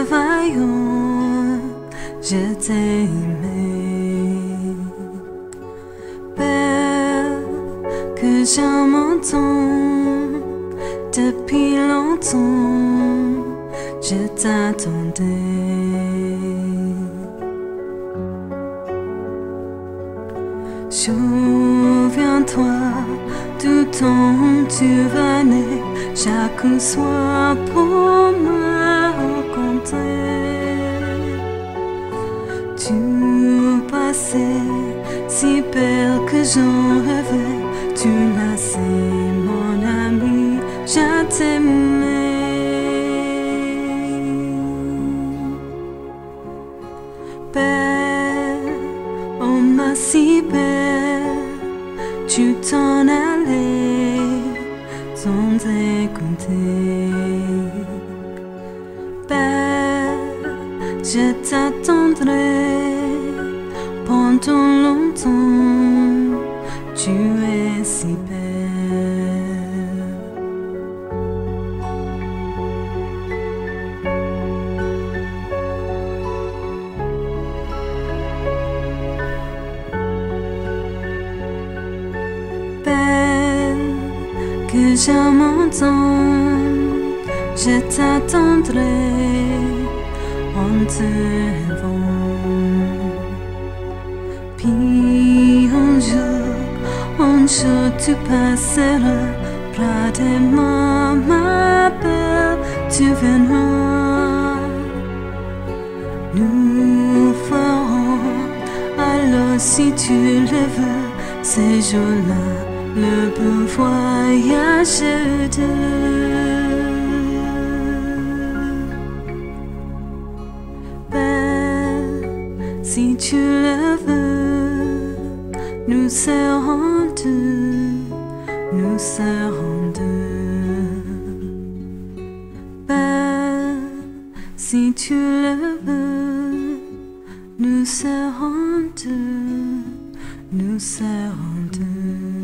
voyons, je t'ai aimé. Belle que je m'entends depuis longtemps, je t'attendais. Souviens-toi, tout temps tu venais chaque soir pour me rencontrer. Tu passais si belle que j'en rêvais. Tu l'as, c'est mon ami, je t'aimais. Belle, oh ma si belle, tu t'en allais sans écouter. Belle, je t'attendrai pendant longtemps, tu es si belle. Que je m'entends, je t'attendrai en te rêvant. Puis un jour tu passeras près de moi, ma belle, tu viendras. Nous ferons alors si tu le veux, ces jours-là, le beau voyage de belle, si tu le veux, nous serons deux, nous serons deux. Belle, si tu le veux, nous serons deux, nous serons deux.